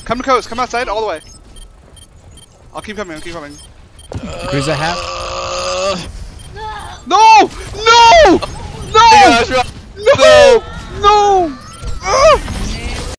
Come to coast. Come outside all the way. I'll keep coming. I'll keep coming. Cruise a half. No! No! No! Hey guys, No! No!